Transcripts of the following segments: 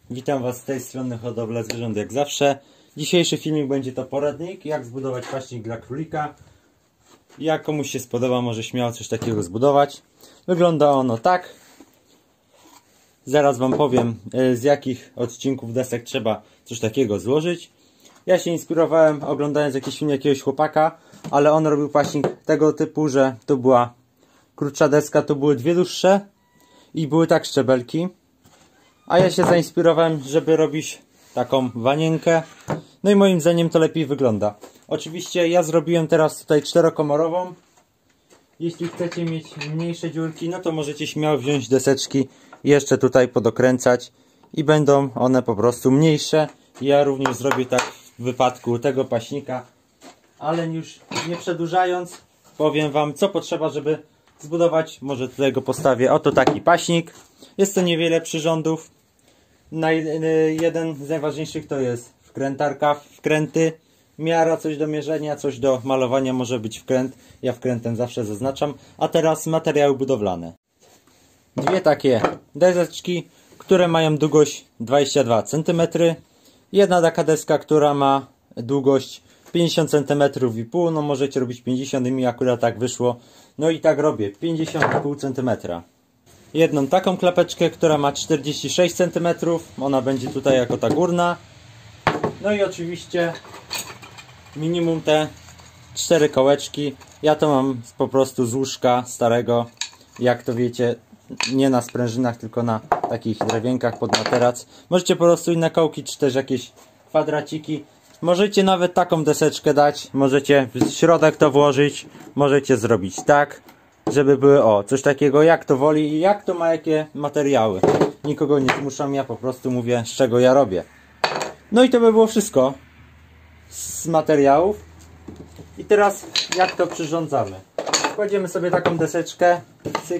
Witam Was z tej strony Hodowla Zwierząt jak zawsze. Dzisiejszy filmik będzie to poradnik, jak zbudować paśnik dla królika. Jak komuś się spodoba, może śmiało coś takiego zbudować. Wygląda ono tak. Zaraz Wam powiem, z jakich odcinków desek trzeba coś takiego złożyć. Ja się inspirowałem oglądając jakiś film jakiegoś chłopaka, ale on robił paśnik tego typu, że tu była krótsza deska, tu były dwie dłuższe i były tak szczebelki. A ja się zainspirowałem, żeby robić taką wanienkę. No i moim zdaniem to lepiej wygląda. Oczywiście ja zrobiłem teraz tutaj czterokomorową. Jeśli chcecie mieć mniejsze dziurki, no to możecie śmiało wziąć deseczki i jeszcze tutaj podokręcać. I będą one po prostu mniejsze. Ja również zrobię tak w wypadku tego paśnika. Ale już nie przedłużając, powiem Wam, co potrzeba, żeby zbudować. Może tutaj go postawię. Oto taki paśnik. Jest to niewiele przyrządów. Jeden z najważniejszych to jest wkrętarka, wkręty, miara, coś do mierzenia, coś do malowania, może być wkręt. Ja wkrętem zawsze zaznaczam. A teraz materiały budowlane. Dwie takie deseczki, które mają długość 22 cm. Jedna taka deska, która ma długość 50 cm i pół. No możecie robić 50 i mi akurat tak wyszło. No i tak robię, 50,5 cm. Jedną taką klapeczkę, która ma 46 cm. Ona będzie tutaj jako ta górna. No i oczywiście minimum te 4 kołeczki. Ja to mam po prostu z łóżka starego. Jak to wiecie, nie na sprężynach, tylko na takich drewienkach pod materac. Możecie po prostu inne kołki, czy też jakieś kwadraciki. Możecie nawet taką deseczkę dać. Możecie w środek to włożyć. Możecie zrobić tak, żeby były coś takiego, jak to woli i jak to ma jakie materiały. Nikogo nie zmuszam, ja po prostu mówię, z czego ja robię. No i to by było wszystko z materiałów. I teraz jak to przyrządzamy. Kładziemy sobie taką deseczkę, cyk,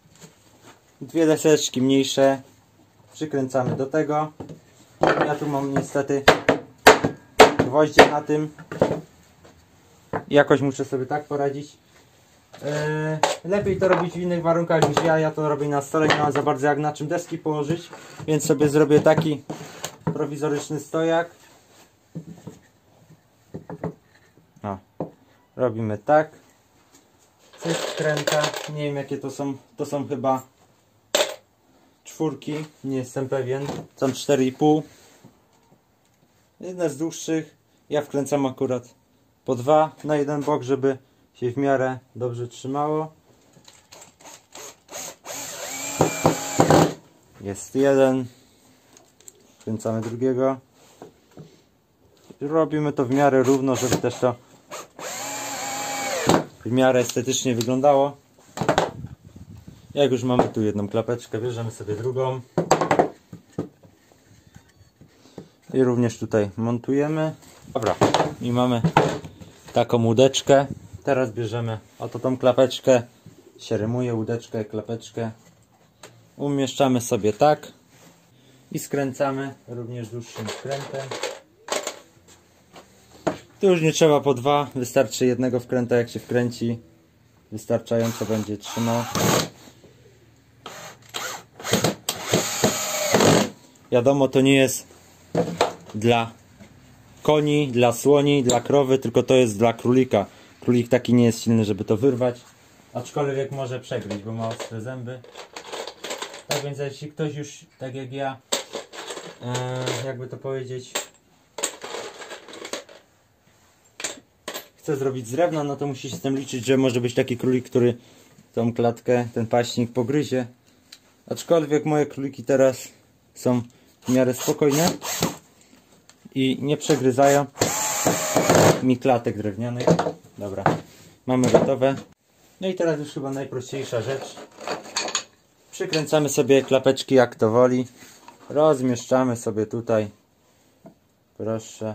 dwie deseczki mniejsze, przykręcamy do tego. Ja tu mam niestety gwoździe na tym. Jakoś muszę sobie tak poradzić. Lepiej to robić w innych warunkach niż ja to robię na stole, nie mam za bardzo jak na czym deski położyć, więc sobie zrobię taki prowizoryczny stojak. Robimy tak, cyk, kręta, nie wiem jakie to są chyba czwórki, nie jestem pewien, są 4,5, jedna z dłuższych, ja wkręcam akurat po dwa na jeden bok, żeby się w miarę dobrze trzymało. Jest jeden. Wkręcamy drugiego. Robimy to w miarę równo, żeby też to w miarę estetycznie wyglądało. Jak już mamy tu jedną klapeczkę, bierzemy sobie drugą. I również tutaj montujemy. Dobra. I mamy taką łódeczkę. Teraz bierzemy oto tą klapeczkę, się rymuje, łódeczkę, klapeczkę, umieszczamy sobie tak i skręcamy również dłuższym wkrętem. Tu już nie trzeba po dwa, wystarczy jednego wkręta, jak się wkręci, wystarczająco będzie trzymał. Wiadomo, to nie jest dla koni, dla słoni, dla krowy, tylko to jest dla królika. Królik taki nie jest silny, żeby to wyrwać, aczkolwiek może przegryźć, bo ma ostre zęby. Tak więc jeśli ktoś już, tak jak ja, jakby to powiedzieć, chce zrobić z drewna, no to musi się z tym liczyć, że może być taki królik, który tą klatkę, ten paśnik pogryzie. Aczkolwiek moje króliki teraz są w miarę spokojne i nie przegryzają mi klatek drewnianych. Dobra, mamy gotowe. No i teraz już chyba najprościejsza rzecz. Przykręcamy sobie klapeczki jak to woli. Rozmieszczamy sobie tutaj. Proszę.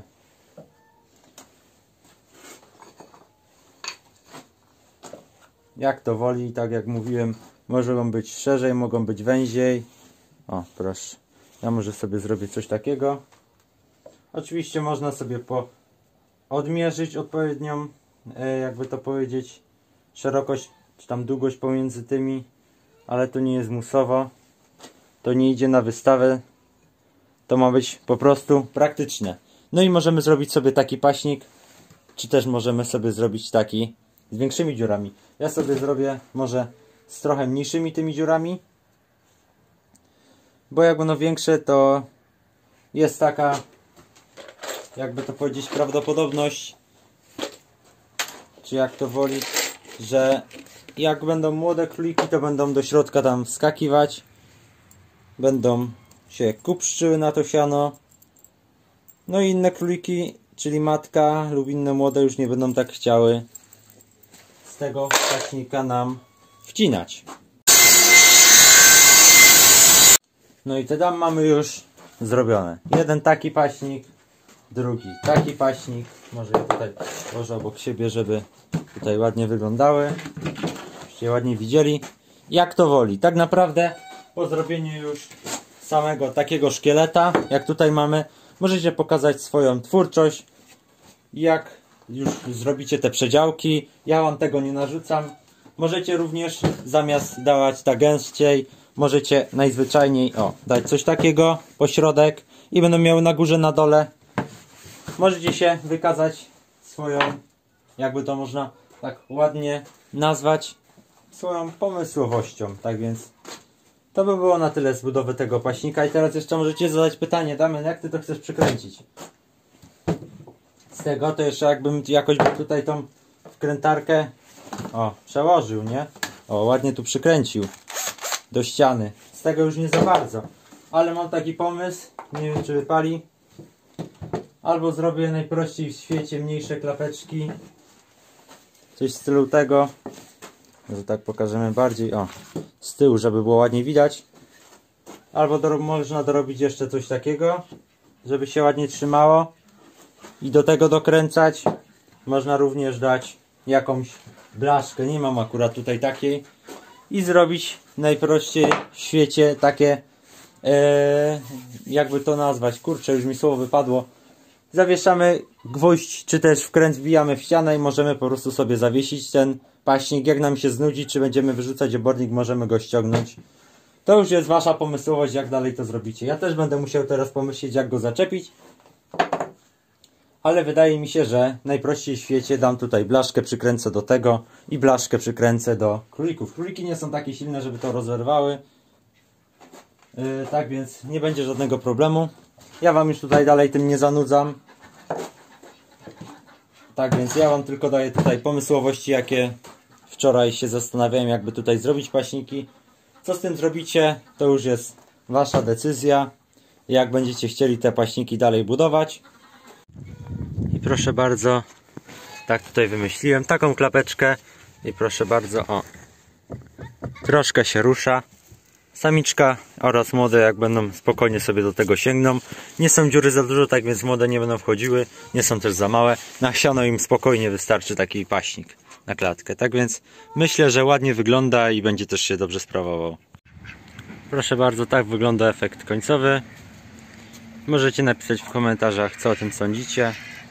Jak to woli, tak jak mówiłem, mogą być szerzej, mogą być węziej. O, proszę. Ja może sobie zrobię coś takiego. Oczywiście można sobie odmierzyć odpowiednią, jakby to powiedzieć, szerokość czy tam długość pomiędzy tymi, ale to nie jest musowo, to nie idzie na wystawę, to ma być po prostu praktyczne. No i możemy zrobić sobie taki paśnik, czy też możemy sobie zrobić taki z większymi dziurami. Ja sobie zrobię może z trochę mniejszymi tymi dziurami, bo jak będą większe, to jest taka, jakby to powiedzieć, prawdopodobność, czy jak to woli, że jak będą młode króliki, to będą do środka tam wskakiwać, będą się kupszczyły na to siano, no i inne króliki, czyli matka lub inne młode, już nie będą tak chciały z tego paśnika nam wcinać. No i te tam mamy już zrobione. Jeden taki paśnik, drugi taki paśnik. Może je tutaj położę obok siebie, żeby tutaj ładnie wyglądały, żebyście ładnie widzieli. Jak to woli. Tak naprawdę po zrobieniu już samego takiego szkieleta, jak tutaj mamy, możecie pokazać swoją twórczość. Jak już zrobicie te przedziałki, ja wam tego nie narzucam. Możecie również zamiast dawać tak gęściej, możecie najzwyczajniej dać coś takiego po środek i będą miały na górze, na dole. Możecie się wykazać swoją, jakby to można tak ładnie nazwać, swoją pomysłowością. Tak więc to by było na tyle z budowy tego paśnika. I teraz jeszcze możecie zadać pytanie: Damian, jak ty to chcesz przykręcić? Z tego to jeszcze jakbym jakoś tutaj tą wkrętarkę przełożył, nie? Ładnie tu przykręcił do ściany. Z tego już nie za bardzo, ale mam taki pomysł, nie wiem czy wypali. Albo zrobię najprościej w świecie mniejsze klapeczki, coś w stylu tego, że tak pokażemy bardziej, z tyłu, żeby było ładnie widać. Albo można dorobić jeszcze coś takiego, żeby się ładnie trzymało i do tego dokręcać. Można również dać jakąś blaszkę, nie mam akurat tutaj takiej, i zrobić najprościej w świecie takie, jakby to nazwać, kurczę, już mi słowo wypadło. Zawieszamy gwóźdź, czy też wkręt wbijamy w ścianę i możemy po prostu sobie zawiesić ten paśnik. Jak nam się znudzi, czy będziemy wyrzucać obornik, możemy go ściągnąć. To już jest wasza pomysłowość, jak dalej to zrobicie. Ja też będę musiał teraz pomyśleć, jak go zaczepić. Ale wydaje mi się, że najprościej w świecie dam tutaj blaszkę, przykręcę do tego i blaszkę przykręcę do królików. Króliki nie są takie silne, żeby to rozerwały. Tak więc nie będzie żadnego problemu. Ja wam już tutaj dalej tym nie zanudzam. Tak więc ja wam tylko daję tutaj pomysłowości, jakie wczoraj się zastanawiałem, jakby tutaj zrobić paśniki. Co z tym zrobicie, to już jest wasza decyzja. Jak będziecie chcieli te paśniki dalej budować. I proszę bardzo, tak tutaj wymyśliłem taką klapeczkę. I proszę bardzo, troszkę się rusza. Samiczka oraz młode, jak będą, spokojnie sobie do tego sięgną. Nie są dziury za dużo, tak więc młode nie będą wchodziły. Nie są też za małe. Na siano im spokojnie wystarczy taki paśnik na klatkę. Tak więc myślę, że ładnie wygląda i będzie też się dobrze sprawował. Proszę bardzo, tak wygląda efekt końcowy. Możecie napisać w komentarzach, co o tym sądzicie.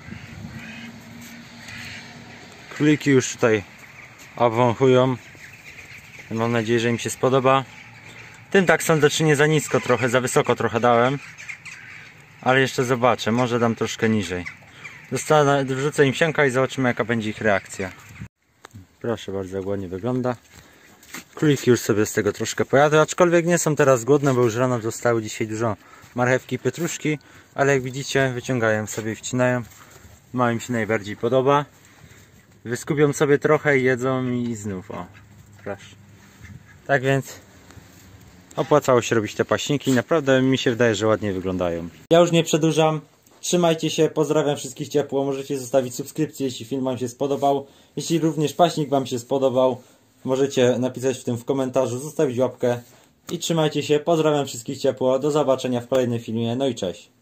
Króliki już tutaj obwąchują. Mam nadzieję, że im się spodoba. Tym tak sądzę, czy nie za nisko trochę, za wysoko trochę dałem. Ale jeszcze zobaczę, może dam troszkę niżej. Wrzucę im sianka i zobaczymy, jaka będzie ich reakcja. Proszę bardzo, jak ładnie wygląda. Króliki już sobie z tego troszkę pojadły, aczkolwiek nie są teraz głodne, bo już rano zostały dzisiaj dużo marchewki i pietruszki. Ale jak widzicie, wyciągają sobie i wcinają. Ma im się najbardziej podoba. Wyskupią sobie trochę i jedzą i znów, proszę. Tak więc opłacało się robić te paśniki. Naprawdę mi się wydaje, że ładnie wyglądają. Ja już nie przedłużam. Trzymajcie się, pozdrawiam wszystkich ciepło. Możecie zostawić subskrypcję, jeśli film wam się spodobał. Jeśli również paśnik wam się spodobał, możecie napisać w tym w komentarzu, zostawić łapkę. I trzymajcie się, pozdrawiam wszystkich ciepło. Do zobaczenia w kolejnym filmie. No i cześć.